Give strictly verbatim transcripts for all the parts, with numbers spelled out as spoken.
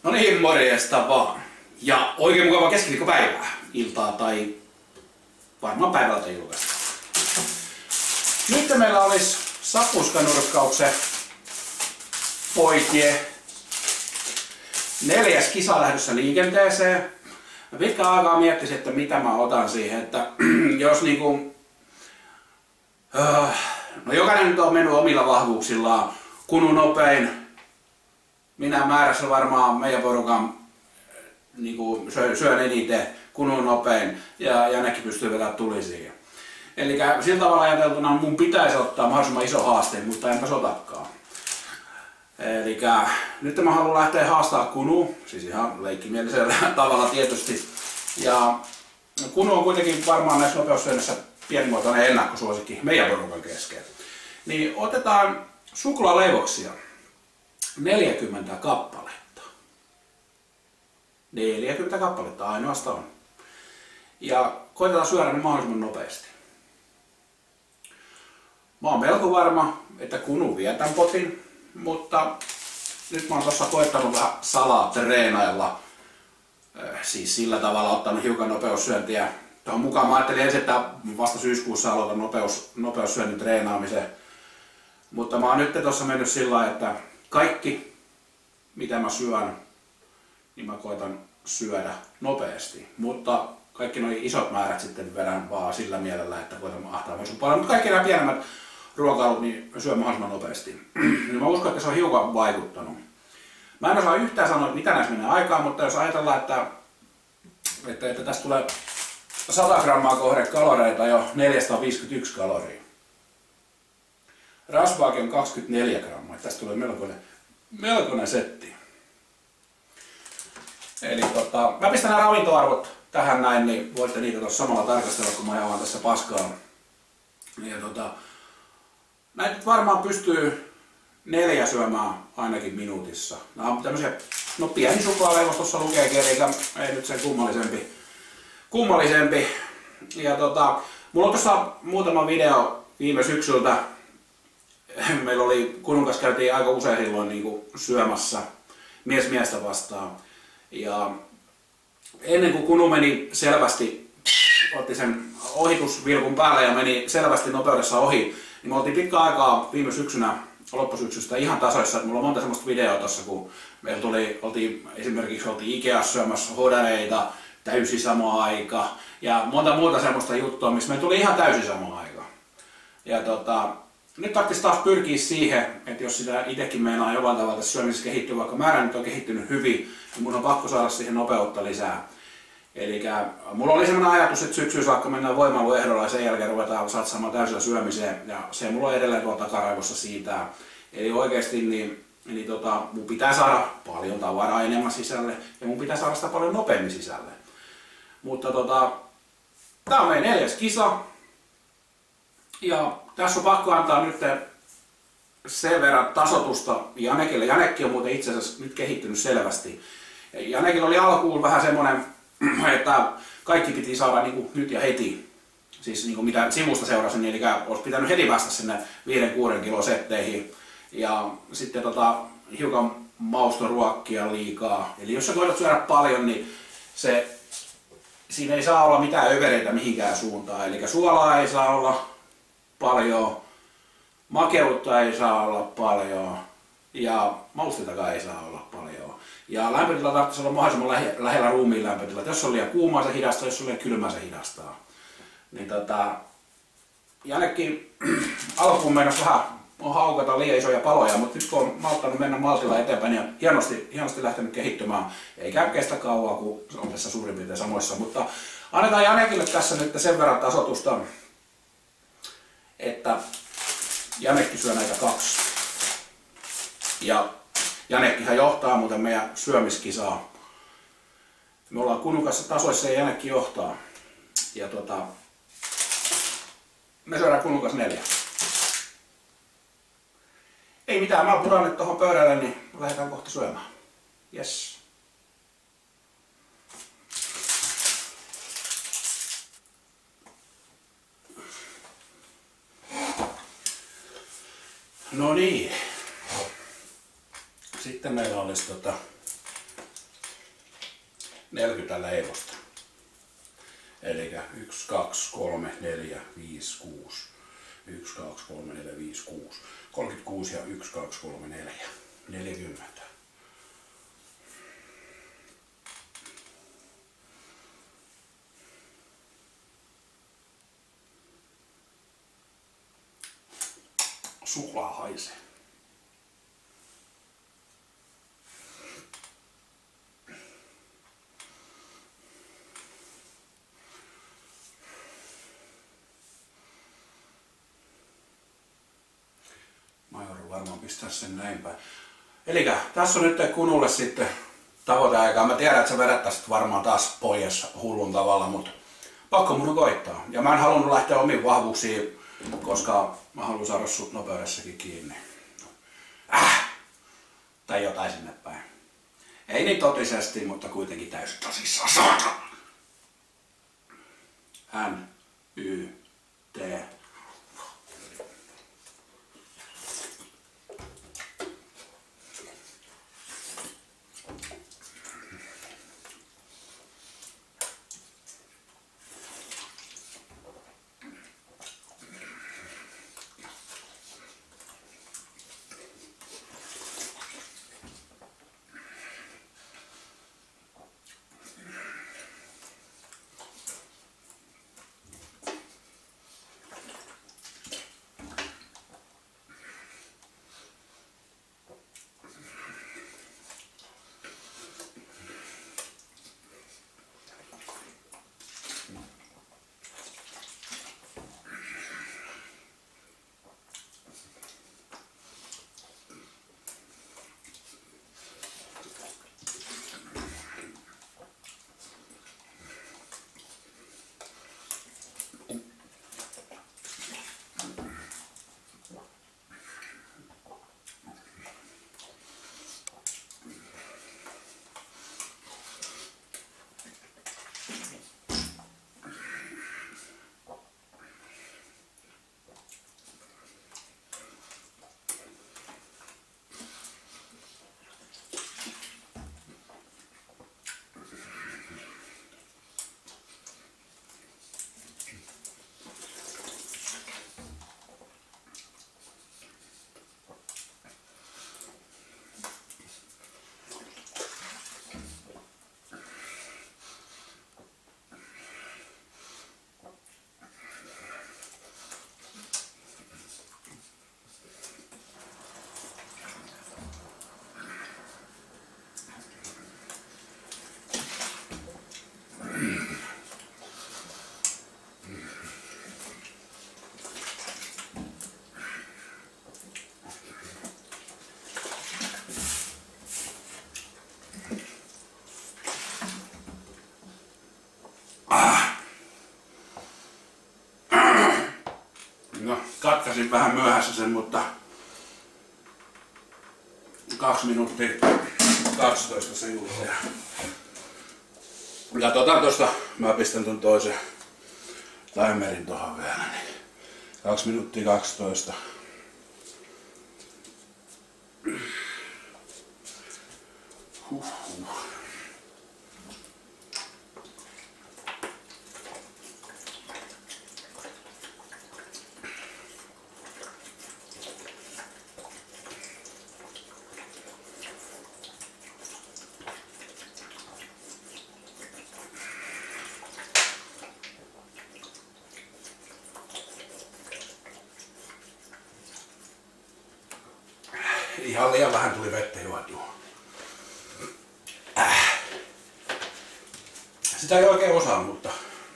No niin, morjesta vaan. Ja oikein mukavaa keskiviikkopäivää, iltaa tai varmaan päivällä tai julkaista. Nyt meillä olisi sapuskanurkkauksen poikien neljäs kisa lähdössä liikenteeseen. Mä pitkään aikaa miettisin, että mitä mä otan siihen, että jos niinku... Uh, no jokainen nyt on mennyt omilla vahvuuksillaan. Kunu nopein. Minä määrässä varmaan meidän porukan niinku, syön eniten, Kunu nopein ja Janekki pystyy vetämään tulisia. Eli sillä tavalla ajateltuna mun pitäisi ottaa mahdollisimman iso haaste, mutta enpäs otakaan. Eli nyt mä haluan lähteä haastaa Kunu, siis ihan leikkimielisellä tavalla tietysti. Ja Kunu on kuitenkin varmaan näissä nopeussyönnöissä pienimuotoinen ennakkosuosikki meidän porukan kesken. Niin otetaan suklaaleivoksia. neljäkymmentä kappaletta. neljäkymmentä kappaletta ainoastaan. Ja koitetaan syödä ne mahdollisimman nopeasti. Mä oon melko varma, että Kunu vie tämän potin, mutta nyt mä oon tossa koittanut vähän salaa treenailla. Siis sillä tavalla ottanut hiukan nopeussyöntiä. Tuohon mukaan mä ajattelin ensin, että vasta syyskuussa aloitan nopeus, nopeussyönnin treenaamisen. Mutta mä oon nyt tossa mennyt sillä lailla, että kaikki mitä mä syön, niin mä koitan syödä nopeasti. Mutta kaikki nuo isot määrät sitten vedän vaan sillä mielellä, että koitan mahtaa mahdollisimman paljon. Mutta kaikki nämä pienemmät ruokailut niin syön mahdollisimman nopeasti. Niin mä uskon, että se on hiukan vaikuttanut. Mä en osaa yhtään sanoa, mitä näissä menee aikaan, mutta jos ajatellaan, että, että, että tästä tulee sata grammaa kohde kaloreita jo neljäsataaviisikymmentäyksi kaloria. Rasvaakin on kaksikymmentäneljä grammaa, tästä tulee melkoinen, melkoinen setti. Eli tota, mä pistän nämä ravintoarvot tähän näin, niin voitte niitä tuossa samalla tarkastella, kun mä jaan tässä paskaa. Ja tota, näitä nyt varmaan pystyy neljä syömään ainakin minuutissa. Nämä on tämmöisiä, no pieni suklaaleivos tuossa lukeekin, eli ei nyt sen kummallisempi. kummallisempi. Ja tota, mulla on tuossa muutama video viime syksyltä. Meillä oli, Kunun kanssa käytiin aika usein silloin niin kuin syömässä mies miestä vastaan. Ja ennen kuin Kunu meni selvästi, otti sen ohitusvilkun päälle ja meni selvästi nopeudessa ohi, niin me oltiin pitkä aikaa viime syksynä, loppusyksystä ihan tasoissa. Mulla on monta semmoista videoa tossa, kun meillä tuli, oltiin, esimerkiksi oltiin Ikeassa syömässä hodareita täysin sama aika ja monta muuta semmoista juttua, missä me tuli ihan täysin sama aika. Ja tota, nyt tarvitsisi taas pyrkiä siihen, että jos sitä itsekin meinaa jollain tavalla tässä syömisessä kehittyy, vaikka määrä nyt on kehittynyt hyvin, niin mun on pakko saada siihen nopeutta lisää. Eli mulla oli sellainen ajatus, että syksyyn saakka mennään voimailuehdolla ja sen jälkeen ruvetaan satsaamaan täysillä syömiseen. Ja se mulla on edelleen tuolla takaraivossa siitä. Eli oikeasti niin, niin tota, mun pitää saada paljon tavaraa enemmän sisälle ja mun pitää saada sitä paljon nopeammin sisälle. Mutta tota, tää on meidän neljäs kisa. Ja tässä on pakko antaa nyt sen verran tasotusta Janekille. Janekki on muuten itse asiassa nyt kehittynyt selvästi. Janekilla oli alkuun vähän semmoinen, että kaikki piti saada niin kuin nyt ja heti. Siis niin kuin mitä sivusta seurasin, niin eli olisi pitänyt heti päästä sinne viiden kuuden kilon setteihin. Ja sitten tota, hiukan maustoruokkia liikaa. Eli jos sä koetat syödä paljon, niin se, siinä ei saa olla mitään övereitä mihinkään suuntaan. Eli suolaa ei saa olla paljon, makeutta ei saa olla paljon ja mausteitakaan ei saa olla paljon. Ja lämpötila tarvitsisi olla mahdollisimman lähe, lähellä ruumiin lämpötilaa. Jos on liian kuumaa se hidastaa, jos on liian kylmää se hidastaa. Niin tota, Janekki alkuun meinasi vähän haukata liian isoja paloja, mutta nyt kun on malttanut mennä maltilla eteenpäin ja hienosti, hienosti lähtenyt kehittymään, eikä kestä kauaa, kun on tässä suurin piirtein samoissa. Mutta annetaan Janekille tässä nyt sen verran tasotusta, että Janekki syö näitä kaksi. Ja Janekkihan johtaa muuten meidän syömiskisaa. Me ollaan Kunun kanssa tasoissa ja Janekki johtaa. Ja tota, me syödään Kunun kanssa neljä. Ei mitään, mä puran nyt tohon pöydälle, niin lähdetään kohta syömään. Yes. No niin. Sitten meillä olisi tota, neljäkymmentä leivosta. Eli yksi, kaksi, kolme, neljä, viisi, kuusi. yksi, kaksi, kolme, neljä, viisi, kuusi. kolmekymmentäkuusi ja yksi, kaksi, kolme, neljä. neljäkymmentä. Suklaa haisee. Mä joudun varmaan pistää sen näin päin. Elikkä tässä on nyt Kunulle sitten tavoiteaikaa. Mä tiedän, että sä vedättäisit varmaan taas pois hullun tavalla, mutta pakko mun koittaa. Ja mä en halunnut lähteä omiin vahvuuksiin, koska mä haluan saada sut nopeudessakin kiinni. Äh! Tai jotain sinne päin. Ei niin totisesti, mutta kuitenkin täysin tosissaan. Saata! N, Y, T. No, katkasin vähän myöhässä sen, mutta kaksi minuuttia kaksitoista se juuri. Katsotaan tosta, mä pistän ton toisen timerin tohon vielä, niin kaksi minuuttia kaksitoista. Huhhuh. Ihan liian vähän tuli vettä juotua. Äh. Sitä ei oikein osaa, mutta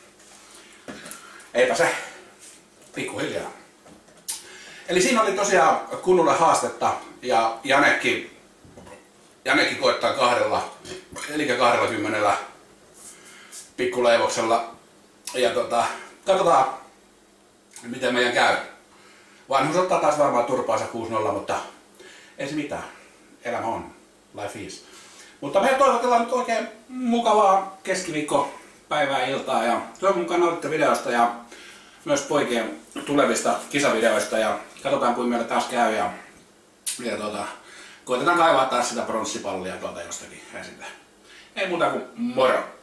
eipä se. Pikkuhiljaa. Eli siinä oli tosiaan Kunulle haastetta ja Janekki, Janekki koittaa kahdella, eli kahdellakymmenellä pikkuleivoksella. Ja tota, katsotaan miten meidän käy. Vanhus ottaa taas varmaan turpaansa kuusi nolla, mutta ei se mitään. Elämä on. Life is. Mutta me toivotellaan nyt oikein mukavaa keskiviikkopäivää iltaa ja toivon mukaan nautitte videosta ja myös poikien tulevista kisavideoista ja katsotaan kuinka meillä taas käy ja, ja tuota, koitetaan kaivaa taas sitä pronssipallia tuolta jostakin esille. Ei muuta kuin moro!